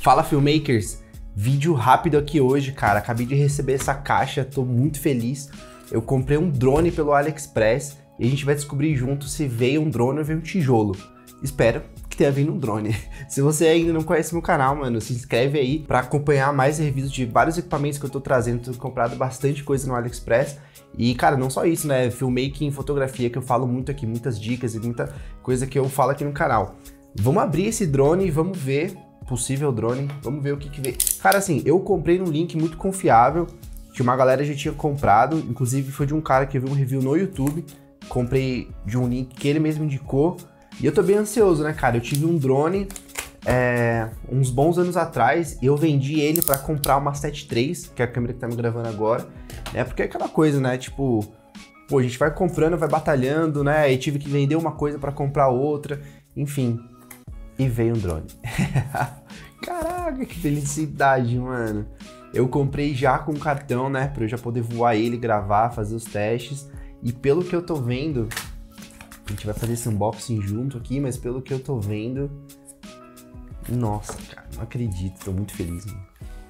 Fala, filmmakers! Vídeo rápido aqui hoje, cara. Acabei de receber essa caixa, tô muito feliz. Eu comprei um drone pelo AliExpress e a gente vai descobrir junto se veio um drone ou veio um tijolo. Espero que tenha vindo um drone. Se você ainda não conhece meu canal, mano, se inscreve aí pra acompanhar mais reviews de vários equipamentos que eu tô trazendo. Tô comprado bastante coisa no AliExpress. E, cara, não só isso, né? Filmmaking, fotografia, que eu falo muito aqui, muitas dicas e muita coisa que eu falo aqui no canal. Vamos abrir esse drone e vamos ver, possível drone, vamos ver o que veio. Cara, assim, eu comprei num link muito confiável, que uma galera já tinha comprado, inclusive foi de um cara que viu um review no YouTube. Comprei de um link que ele mesmo indicou. E eu tô bem ansioso, né, cara? Eu tive um drone uns bons anos atrás e eu vendi ele pra comprar uma 7 III, que é a câmera que tá me gravando agora. Porque é aquela coisa, né? Tipo, pô, a gente vai comprando, vai batalhando, né? E tive que vender uma coisa pra comprar outra, enfim. E veio um drone. Caraca, que felicidade, mano. Eu comprei já com cartão, né? Pra eu já poder voar ele, gravar, fazer os testes. E pelo que eu tô vendo, a gente vai fazer esse unboxing junto aqui, mas pelo que eu tô vendo... Nossa, cara, não acredito, tô muito feliz, mano.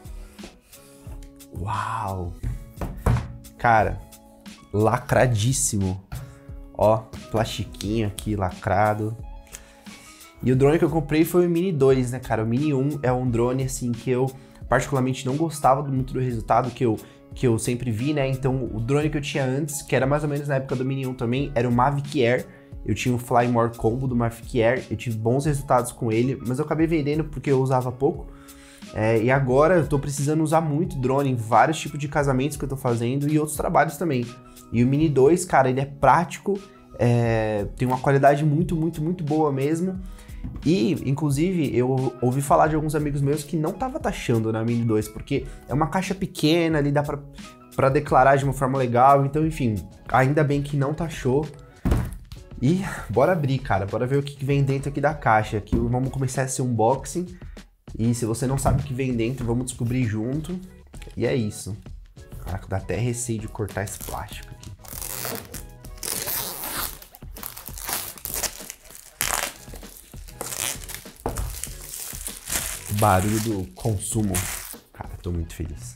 Uau! Cara, lacradíssimo. Ó, plastiquinho aqui, lacrado. E o drone que eu comprei foi o Mini 2, né, cara? O Mini 1 é um drone, assim, que eu particularmente não gostava muito do resultado que eu sempre vi, né? Então, o drone que eu tinha antes, que era mais ou menos na época do Mini 1 também, era o Mavic Air. Eu tinha o Fly More Combo do Mavic Air, eu tive bons resultados com ele, mas eu acabei vendendo porque eu usava pouco. E agora eu tô precisando usar muito drone em vários tipos de casamentos que eu tô fazendo e outros trabalhos também. E o Mini 2, cara, ele é prático, tem uma qualidade muito boa mesmo. E, inclusive, eu ouvi falar de alguns amigos meus que não tava taxando na Mini 2, porque é uma caixa pequena, ali dá pra declarar de uma forma legal, então, enfim, ainda bem que não taxou. E bora abrir, cara, bora ver o que vem dentro aqui da caixa. Aqui vamos começar esse unboxing. E se você não sabe o que vem dentro, vamos descobrir junto. E é isso. Caraca, dá até receio de cortar esse plástico aqui. O barulho do consumo. Cara, tô muito feliz.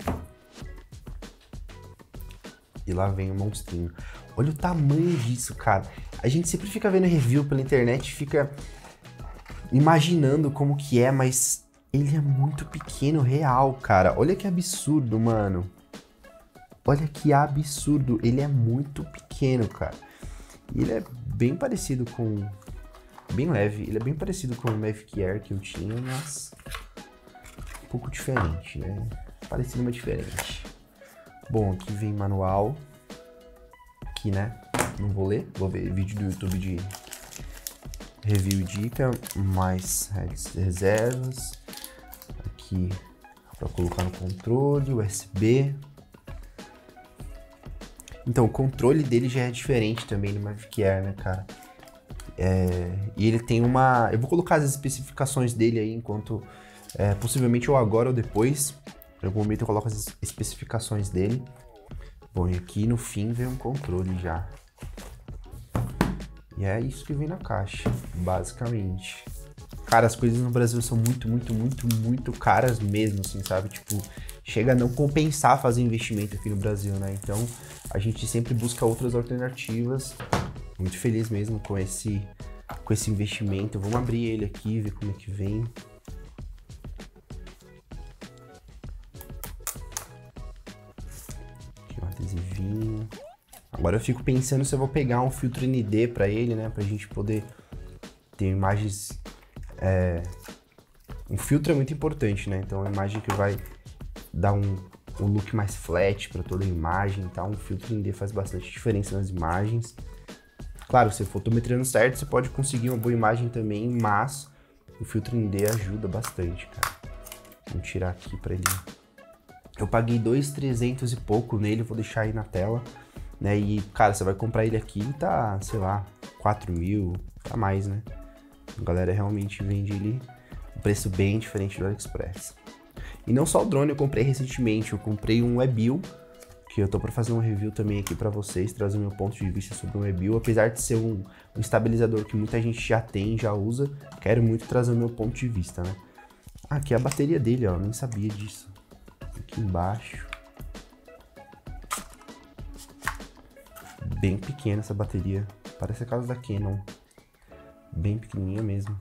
E lá vem o monstrinho. Olha o tamanho disso, cara. A gente sempre fica vendo review pela internet, fica imaginando como que é, mas ele é muito pequeno, real, cara. Olha que absurdo, mano. Olha que absurdo. Ele é muito pequeno, cara. E ele é bem parecido com... Bem leve. Ele é bem parecido com o Mavic Air que eu tinha, mas... um pouco diferente, né? Parecido, mas diferente. Bom, aqui vem manual. Aqui, né? Não vou ler, vou ver vídeo do YouTube de review e dica, mais reservas. Aqui para colocar no controle, USB. Então, o controle dele já é diferente também do Mavic Air, né, cara? E ele tem uma... Eu vou colocar as especificações dele aí enquanto... possivelmente ou agora ou depois. Em algum momento eu coloco as especificações dele. Bom, e aqui no fim vem um controle já. E é isso que vem na caixa, basicamente. Cara, as coisas no Brasil são muito caras mesmo, assim, sabe? Tipo, chega a não compensar fazer investimento aqui no Brasil, né? Então, a gente sempre busca outras alternativas. Muito feliz mesmo com esse investimento. Vamos abrir ele aqui, ver como é que vem. Adesivinho. Agora eu fico pensando se eu vou pegar um filtro ND pra ele, né? Pra gente poder ter imagens... Um filtro é muito importante, né? Então, a imagem que vai dar um look mais flat pra toda a imagem e tal. Um filtro ND faz bastante diferença nas imagens. Claro, se fotometrando certo, você pode conseguir uma boa imagem também, mas o filtro ND ajuda bastante, cara. Vamos tirar aqui pra ele... Eu paguei 2.300 e pouco nele, vou deixar aí na tela, né? E, cara, você vai comprar ele aqui e tá, sei lá, 4 mil, tá mais, né? A galera realmente vende ele um preço bem diferente do AliExpress. E não só o drone eu comprei recentemente, eu comprei um Webill, que eu tô pra fazer um review também aqui pra vocês, trazer o meu ponto de vista sobre o Webill. Apesar de ser um estabilizador que muita gente já tem, já usa, quero muito trazer o meu ponto de vista, né? Aqui é a bateria dele, ó, nem sabia disso. Aqui embaixo. Bem pequena essa bateria, parece a casa da Canon. Bem pequenininha mesmo.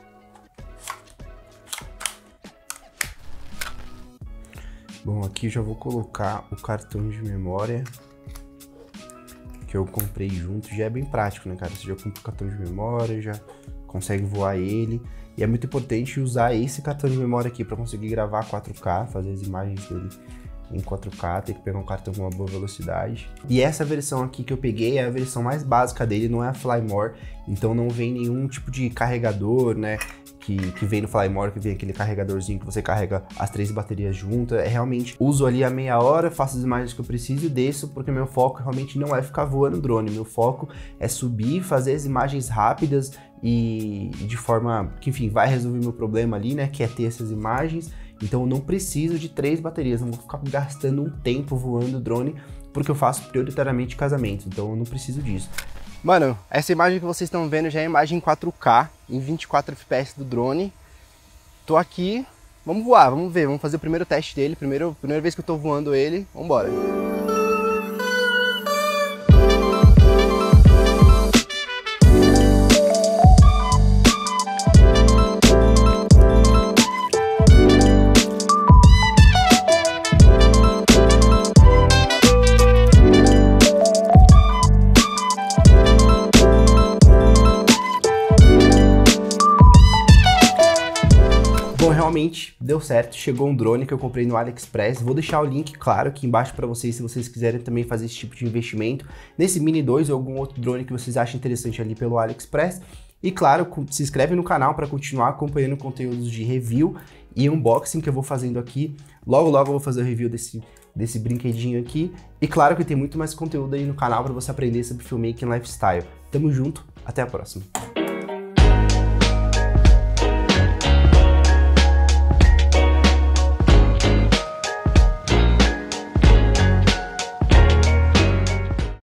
Bom, aqui já vou colocar o cartão de memória que eu comprei junto. Já é bem prático, né, cara? Você já compra o cartão de memória, já consegue voar ele. E é muito importante usar esse cartão de memória aqui para conseguir gravar 4K, fazer as imagens dele em 4K, tem que pegar um cartão com uma boa velocidade. E essa versão aqui que eu peguei é a versão mais básica dele, não é a Flymore, então não vem nenhum tipo de carregador, né, que vem no Flymore, que vem aquele carregadorzinho que você carrega as 3 baterias juntas. É realmente, uso ali a meia hora, faço as imagens que eu preciso e desço, porque meu foco realmente não é ficar voando drone, meu foco é subir, fazer as imagens rápidas e de forma que, enfim, vai resolver meu problema ali, né, que é ter essas imagens. Então eu não preciso de 3 baterias, não vou ficar gastando um tempo voando drone, porque eu faço prioritariamente casamento, então eu não preciso disso. Mano, essa imagem que vocês estão vendo já é imagem 4K, em 24 FPS do drone. Tô aqui, vamos voar, vamos ver, vamos fazer o primeiro teste dele, primeira vez que eu tô voando ele, vambora. Bom, realmente deu certo, chegou um drone que eu comprei no AliExpress. Vou deixar o link, claro, aqui embaixo para vocês, se vocês quiserem também fazer esse tipo de investimento nesse Mini 2 ou algum outro drone que vocês achem interessante ali pelo AliExpress. E claro, se inscreve no canal para continuar acompanhando conteúdos de review e unboxing que eu vou fazendo aqui. Logo, logo eu vou fazer o review desse brinquedinho aqui. E claro que tem muito mais conteúdo aí no canal para você aprender sobre filmmaking e lifestyle. Tamo junto, até a próxima.